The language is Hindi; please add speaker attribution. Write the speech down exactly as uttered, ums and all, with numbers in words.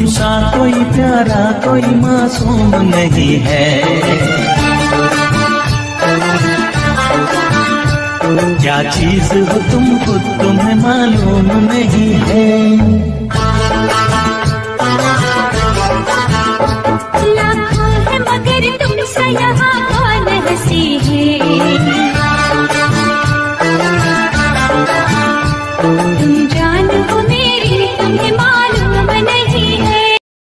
Speaker 1: सा कोई प्यारा कोई मासूम नहीं है। क्या चीज हो तुम खुद तुम्हें मालूम नहीं है।